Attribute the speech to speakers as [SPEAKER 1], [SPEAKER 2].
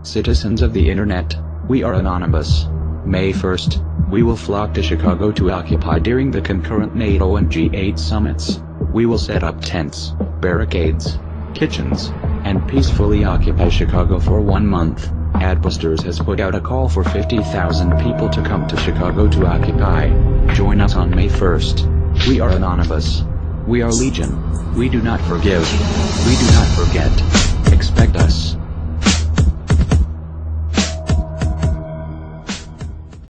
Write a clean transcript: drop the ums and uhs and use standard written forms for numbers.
[SPEAKER 1] Citizens of the internet, we are anonymous. May 1st, we will flock to Chicago to occupy during the concurrent NATO and G8 summits. We will set up tents, barricades, kitchens, and peacefully occupy Chicago for 1 month. Adbusters has put out a call for 50,000 people to come to Chicago to occupy. Join us on May 1st. We are anonymous. We are legion. We do not forgive. We do not forget. Expect us.